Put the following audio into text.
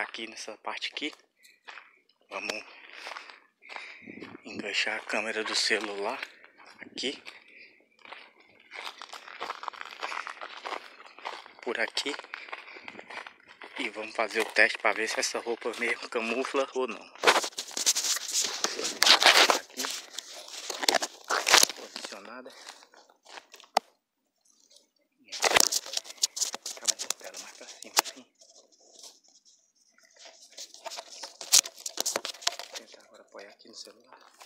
aqui nessa parte aqui. Vamos enganchar a câmera do celular aqui. Por aqui. E vamos fazer o teste para ver se essa roupa mesmo camufla ou não. Aqui. Posicionada. Tá bom, ela mais pra cima assim. Vou tentar agora apoiar aqui no celular.